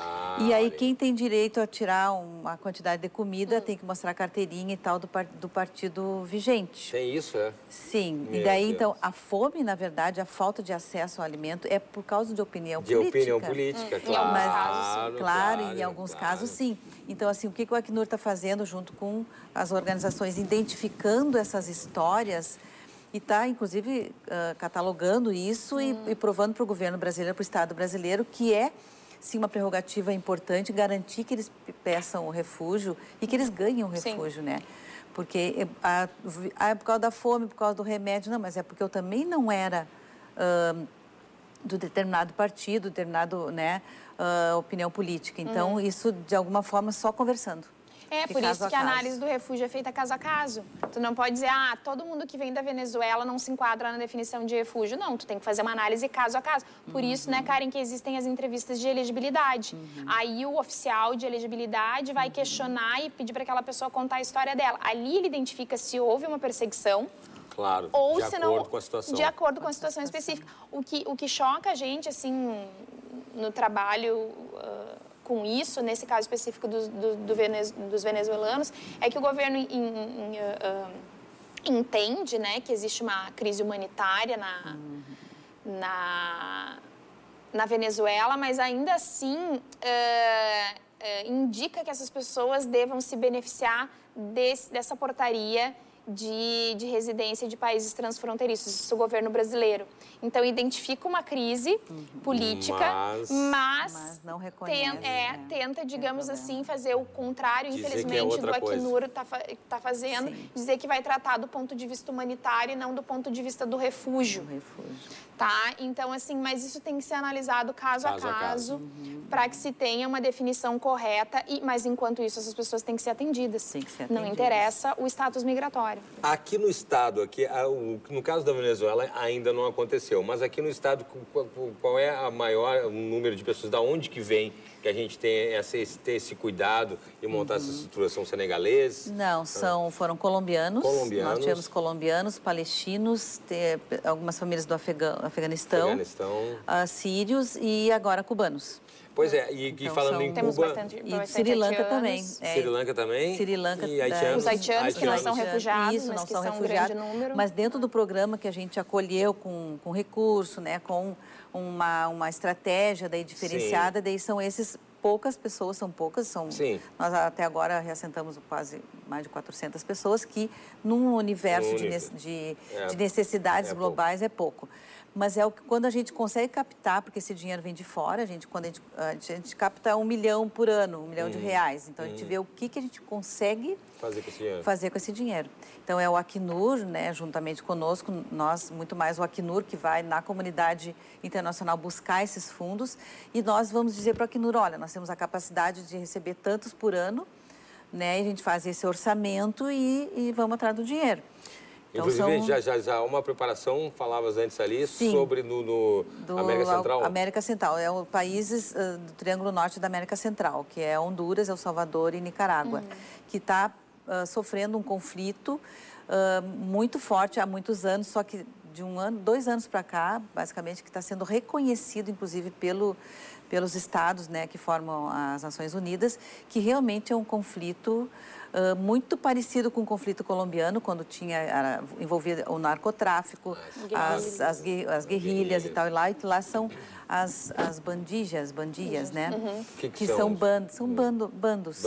E aí, quem tem direito a tirar uma quantidade de comida tem que mostrar a carteirinha e tal do partido vigente. Tem isso, é? Sim. E daí, então, a fome, na verdade, a falta de acesso ao alimento é por causa de opinião política. De opinião política, claro. Mas, em alguns casos, sim. Então, assim, o que o Acnur está fazendo junto com as organizações, identificando essas histórias e está, inclusive, catalogando isso e provando para o governo brasileiro, para o Estado brasileiro, que é sim, uma prerrogativa importante, garantir que eles peçam o refúgio e que eles ganhem o refúgio, né? Porque por causa da fome, por causa do remédio, não, mas é porque eu também não era do determinado partido, determinado, né, opinião política. Então, isso, de alguma forma, só conversando. Por isso que a análise do refúgio é feita caso a caso. Tu não pode dizer, todo mundo que vem da Venezuela não se enquadra na definição de refúgio. Não, tu tem que fazer uma análise caso a caso. Por isso, né, Karen, que existem as entrevistas de elegibilidade. Aí o oficial de elegibilidade vai questionar e pedir para aquela pessoa contar a história dela. Ali ele identifica se houve uma perseguição. Claro, ou de acordo com a situação. De acordo com a situação específica. O que choca a gente, assim, no trabalho... com isso, nesse caso específico dos venezuelanos, é que o governo entende, né, que existe uma crise humanitária na Venezuela, mas ainda assim indica que essas pessoas devam se beneficiar dessa portaria de residência de países transfronteiriços, isso é o governo brasileiro. Então, identifica uma crise política, mas não reconhece, tenta, digamos assim, fazer o contrário, infelizmente, do Acnur está fazendo, dizer que vai tratar do ponto de vista humanitário e não do ponto de vista do refúgio. Tá? Então, assim, mas isso tem que ser analisado caso a caso, para que se tenha uma definição correta, mas enquanto isso, essas pessoas têm que ser atendidas. Tem que ser Não atendidas. interessa o status migratório. Aqui no estado, no caso da Venezuela ainda não aconteceu, mas aqui no estado, qual é a maior número de pessoas, da onde que vem que a gente tem esse cuidado e montar essa estrutura? São senegaleses? Não, foram colombianos. Colombianos. Nós tivemos colombianos, palestinos, algumas famílias do Afeganistão, sírios e agora cubanos. Pois é, e Então, falando em Temos Cuba... bastante E Sri Lanka também. Sri Lanka também? Sri Lanka, e haitianos? Os haitianos que não são refugiados, isso, mas não que são são um refugiados, grande número. mas dentro do programa que a gente acolheu com recurso, né, com uma estratégia daí diferenciada, daí são esses poucas pessoas, Sim. Nós até agora reassentamos quase mais de 400 pessoas, que num universo de necessidades globais é pouco. Mas é quando a gente consegue captar, porque esse dinheiro vem de fora, quando a gente capta 1 milhão por ano, 1 milhão de reais. Então, a gente vê o que a gente consegue fazer com esse dinheiro. Então, é o Acnur, né, juntamente conosco, nós, muito mais o Acnur, que vai na comunidade internacional buscar esses fundos. E nós vamos dizer para o Acnur, olha, nós temos a capacidade de receber tantos por ano, né, e a gente faz esse orçamento e vamos atrás do dinheiro. Então, inclusive, já há uma preparação, falavas antes ali, sobre do América Central? América Central, é o países do Triângulo Norte da América Central, que é Honduras, El Salvador e Nicarágua, que está sofrendo um conflito muito forte há muitos anos, só que de 2 anos para cá, basicamente, que está sendo reconhecido, inclusive, pelos estados, né, que formam as Nações Unidas, que realmente é um conflito muito parecido com o conflito colombiano, quando envolvia o narcotráfico, as guerrilhas e tal. E lá são as bandias, né? Que são bandos.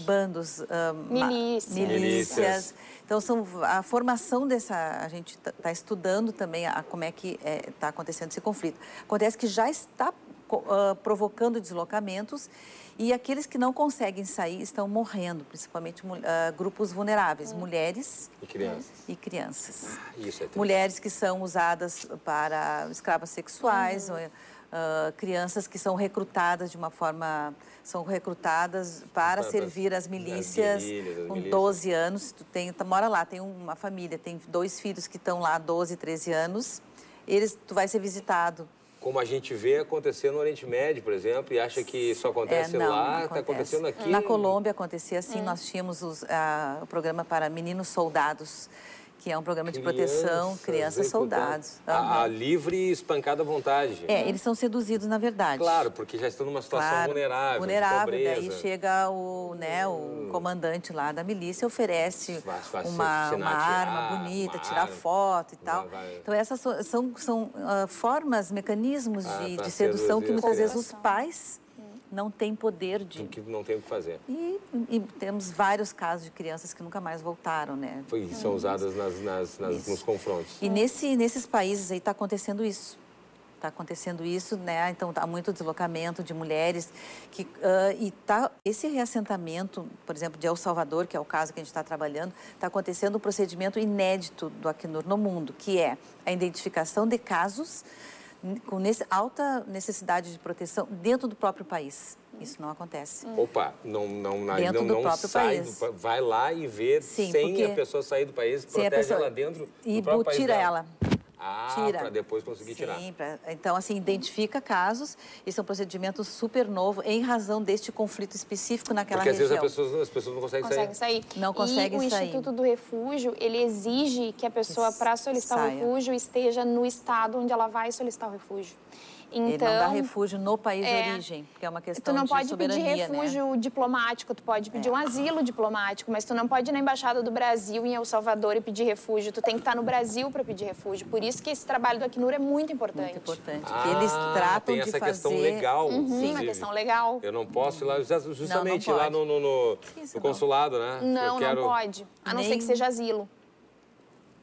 Milícias. Então, a formação a gente está estudando também como é que está acontecendo esse conflito. Acontece que já está provocando deslocamentos e aqueles que não conseguem sair estão morrendo, principalmente grupos vulneráveis, mulheres e crianças. Isso é mulheres que são usadas para escravas sexuais, crianças que são recrutadas para servir as milícias com 12 anos. Tu mora lá, tem uma família, tem 2 filhos que estão lá há 12, 13 anos, tu vai ser visitado. Como a gente vê acontecer no Oriente Médio, por exemplo, e acha que isso acontece lá, está acontecendo aqui. Na Colômbia acontecia assim, nós tínhamos o programa para meninos soldados, que é um programa de proteção, crianças soldados. A livre e espancada à vontade. Eles são seduzidos, na verdade. Claro, porque já estão numa situação vulnerável, daí chega o comandante lá da milícia, oferece uma arma bonita, tirar foto e tal. Então, essas são formas, mecanismos de sedução que muitas vezes os pais não têm poder de... Que não tem o que fazer. E temos vários casos de crianças que nunca mais voltaram, né? São usadas nos confrontos. E nesses países aí está acontecendo isso. Está acontecendo isso, né? Então, há muito deslocamento de mulheres. Esse reassentamento, por exemplo, de El Salvador, que é o caso que a gente está trabalhando, está acontecendo um procedimento inédito do Acnur no mundo, que é a identificação de casos com alta necessidade de proteção dentro do próprio país. Isso não acontece. Opa, não sai, vai lá e vê sem a pessoa sair do país, protege ela dentro do próprio país tira dela. ela. Para depois conseguir tirar. Então, assim, identifica casos. Isso é um procedimento super novo em razão deste conflito específico naquela região. Porque às vezes as pessoas não conseguem sair. Não conseguem sair. E o Instituto do Refúgio, ele exige que a pessoa, para solicitar o refúgio, esteja no estado onde ela vai solicitar o refúgio. Então, ele não dá refúgio no país de origem, porque é uma questão de soberania. Tu não pode pedir refúgio diplomático, tu pode pedir um asilo diplomático, mas tu não pode ir na Embaixada do Brasil em El Salvador e pedir refúgio. Tu tem que estar no Brasil para pedir refúgio. Por isso que esse trabalho do Acnur é muito importante. Muito importante. Eles tratam tem essa questão legal. Sim, uma questão legal. Eu não posso ir lá, justamente lá no consulado, né? Não pode, a não ser que seja asilo.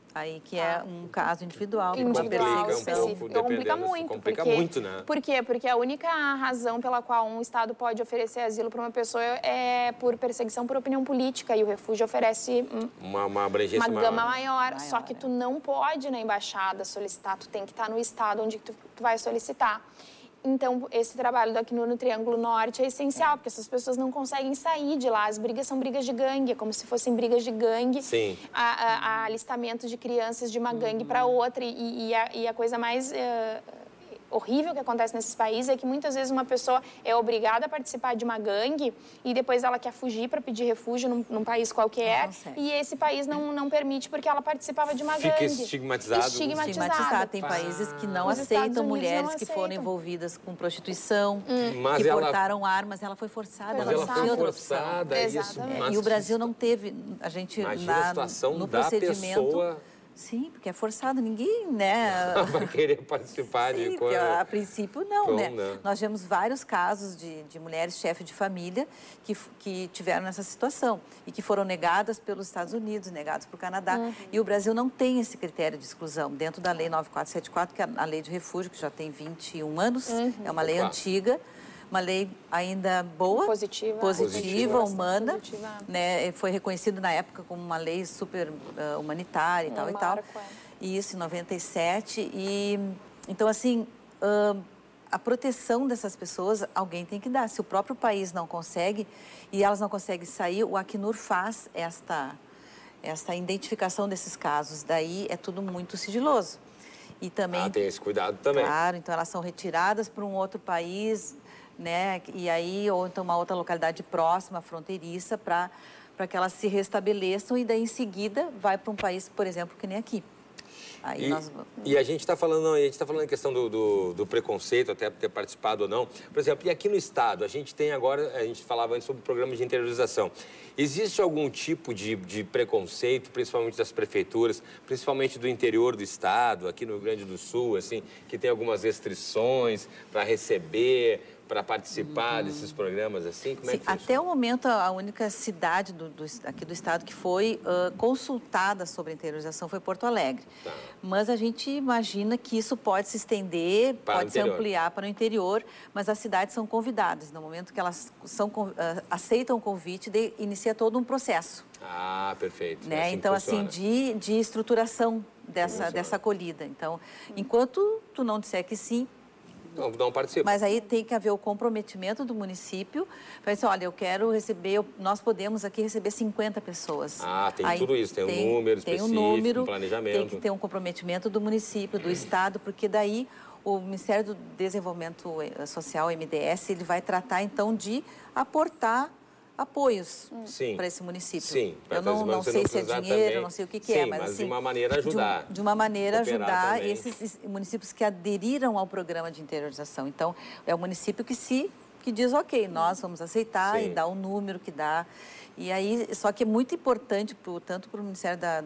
Aí que é um caso individual, Individual, perseguição. Complica muito. Complica muito, né? Por quê? Porque a única razão pela qual um Estado pode oferecer asilo para uma pessoa é por perseguição por opinião política. E o refúgio oferece uma abrangência uma gama maior. Só que tu não pode na embaixada solicitar, tu tem que estar no Estado onde tu vai solicitar. Então, esse trabalho do Acnur no Triângulo Norte é essencial, porque essas pessoas não conseguem sair de lá. As brigas são brigas de gangue, é como se fossem brigas de gangue. Sim. A alistamento de crianças de uma gangue para outra. E a coisa mais horrível que acontece nesses países é que muitas vezes uma pessoa é obrigada a participar de uma gangue e depois ela quer fugir para pedir refúgio num país qualquer. E esse país não permite porque ela participava de uma gangue. Fica estigmatizado. Estigmatizado. Tem países que não aceitam mulheres que foram envolvidas com prostituição, que portaram armas. Ela foi forçada. Ela foi forçada. Isso. E o Brasil não teve... A gente, imagina a situação no da procedimento... pessoa... Sim, porque é forçado, ninguém, né? vai querer participar de coisa. A princípio, não, né? Nós tivemos vários casos de mulheres chefe de família que tiveram nessa situação e que foram negadas pelos Estados Unidos, negadas para o Canadá. E o Brasil não tem esse critério de exclusão. Dentro da Lei 9474, que é a lei de refúgio, que já tem 21 anos, é uma lei antiga. Uma lei ainda boa, positiva, humana, né? Foi reconhecido na época como uma lei super humanitária e tal e tal. E isso em 97. Então, assim, a proteção dessas pessoas, alguém tem que dar. Se o próprio país não consegue e elas não conseguem sair, o Acnur faz esta identificação desses casos. Daí é tudo muito sigiloso. E também... tem esse cuidado também. Claro, então elas são retiradas para um outro país... né? E aí, ou então uma outra localidade próxima, fronteiriça, para que elas se restabeleçam e daí em seguida vai para um país, por exemplo, que nem aqui. Aí e a gente está falando, em questão do preconceito, até por ter participado ou não. Por exemplo, e aqui no Estado, a gente tem agora, a gente falava antes sobre programas de interiorização. Existe algum tipo de preconceito, principalmente das prefeituras, principalmente do interior do Estado, aqui no Rio Grande do Sul, assim, que tem algumas restrições para receber, para participar desses programas, assim? Como é que funciona? Até o momento, a única cidade aqui do estado que foi consultada sobre a interiorização foi Porto Alegre. Mas a gente imagina que isso pode se estender, pode se ampliar para o interior, mas as cidades são convidadas. No momento que elas aceitam o convite, inicia todo um processo. Perfeito. Né? Assim então, assim, de estruturação dessa acolhida. Então, enquanto tu não disser que sim, não participa. Mas aí tem que haver o comprometimento do município. Para dizer, olha, eu quero receber, nós podemos aqui receber 50 pessoas. Tem aí tudo isso, tem um número específico, um planejamento. Tem que ter um comprometimento do município, do Estado, porque daí o Ministério do Desenvolvimento Social, MDS, ele vai tratar, então, de aportar apoios para esse município. Sim, eu não sei se é dinheiro, não sei o que é, mas assim, de uma maneira ajudar. De uma maneira ajudar esses municípios que aderiram ao programa de interiorização. Então, é o município que diz, ok, nós vamos aceitar e dá o número que dá. E aí, só que é muito importante, tanto para o Ministério da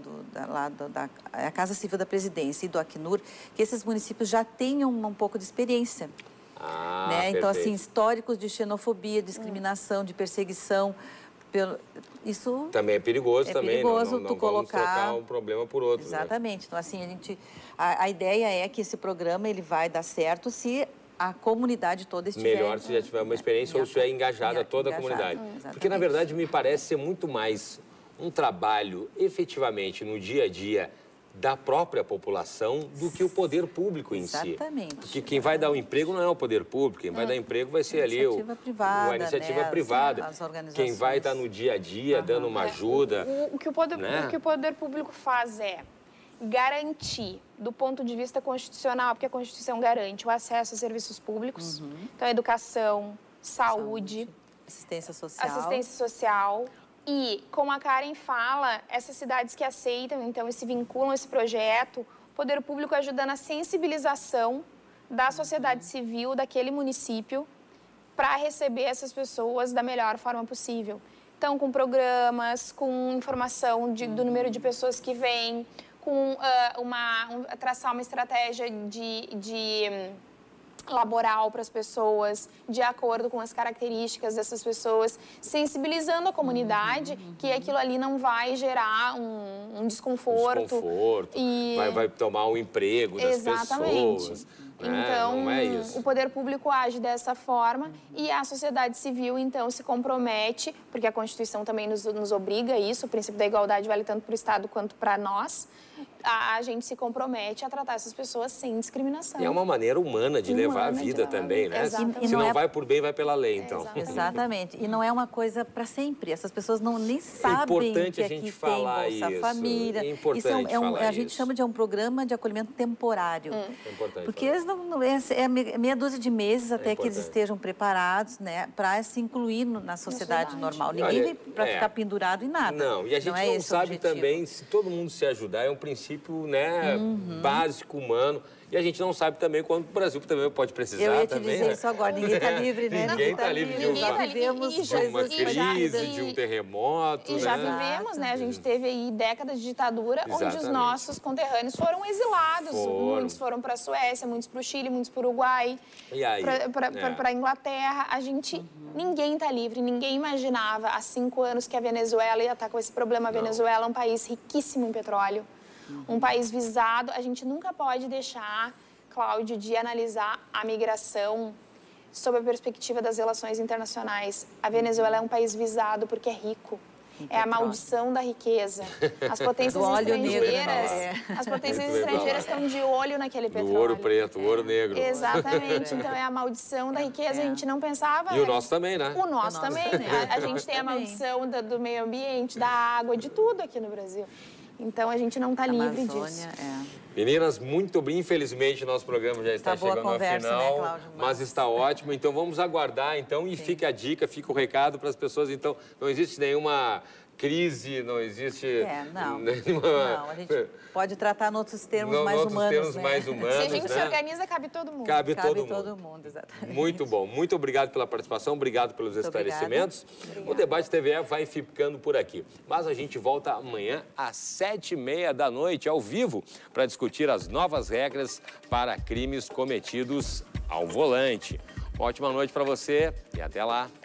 Casa Civil da Presidência e do Acnur, que esses municípios já tenham um pouco de experiência. Né? Então, assim, históricos de xenofobia, discriminação, de perseguição, isso... Também é perigoso também, perigoso não tu colocar... trocar um problema por outro. Exatamente. Né? Então, assim, a ideia é que esse programa ele vai dar certo se a comunidade toda estiver... Melhor se já tiver uma experiência ou se estiver engajada toda a comunidade. Porque, na verdade, me parece ser muito mais um trabalho, efetivamente, no dia a dia, da própria população do que o poder público em si. Exatamente. Porque quem vai dar o emprego não é o poder público, quem vai dar emprego vai ser ali a iniciativa privada. As organizações. Quem vai estar no dia a dia dando uma ajuda. O que o poder público faz é garantir, do ponto de vista constitucional, porque a Constituição garante o acesso a serviços públicos, então educação, saúde, assistência social. E, como a Karen fala, essas cidades que aceitam, então, e se vinculam a esse projeto, o poder público ajuda na sensibilização da sociedade civil daquele município para receber essas pessoas da melhor forma possível. Então, com programas, com informação do número de pessoas que vêm, com traçar uma estratégia de laboral para as pessoas, de acordo com as características dessas pessoas, sensibilizando a comunidade que aquilo ali não vai gerar um desconforto. E... vai tomar o emprego das pessoas. Então, não é isso. O poder público age dessa forma e a sociedade civil, então, se compromete, porque a Constituição também nos obriga a isso, o princípio da igualdade vale tanto para o Estado quanto para nós, a gente se compromete a tratar essas pessoas sem discriminação. E é uma maneira humana de levar a vida também, né? Exatamente. Se não vai por bem, vai pela lei, então. Exatamente. E não é uma coisa para sempre. Essas pessoas nem sabem que aqui tem Bolsa Família. É importante falar a gente chama de um programa de acolhimento temporário. É importante. Porque eles é meia dúzia de meses até que eles estejam preparados, né, para se incluir na sociedade normal. Ninguém vem para ficar pendurado em nada. Não, e a gente não sabe também, se todo mundo se ajudar, é um princípio, né, básico, humano. E a gente não sabe também quando o Brasil também pode precisar. Eu ia te também, dizer isso agora, ninguém está livre, né? Ninguém está livre de uma crise, de um terremoto. E já vivemos, né? A gente teve aí décadas de ditadura onde os nossos conterrâneos foram exilados. Muitos foram para a Suécia, muitos para o Chile, muitos para o Uruguai, para a Inglaterra. Ninguém está livre, ninguém imaginava há 5 anos que a Venezuela ia estar com esse problema. A Venezuela é um país riquíssimo em petróleo. Um país visado, a gente nunca pode deixar, Cláudio, de analisar a migração sob a perspectiva das relações internacionais. A Venezuela é um país visado porque é rico. É a maldição da riqueza. As potências estrangeiras estão de olho naquele petróleo. Do ouro preto, o ouro negro. Exatamente. Então, é a maldição da riqueza. A gente não pensava... E o nosso também, né? O nosso também. A gente tem a maldição do meio ambiente, da água, de tudo aqui no Brasil. Então, a gente não está livre disso. Meninas, infelizmente, nosso programa já está chegando ao final, né, Cláudio? mas está ótimo. Então, vamos aguardar, então, e fica a dica, fica o recado para as pessoas. Então, não existe nenhuma crise, não existe... Não, nenhuma... a gente pode tratar em outros termos mais humanos, né? Se a gente se organiza, cabe todo mundo. Cabe todo mundo, exatamente. Muito bom. Muito obrigado pela participação, obrigado pelos esclarecimentos. O Debate TVE vai ficando por aqui. Mas a gente volta amanhã às 7h30 da noite, ao vivo, para discutir as novas regras para crimes cometidos ao volante. Uma ótima noite para você e até lá.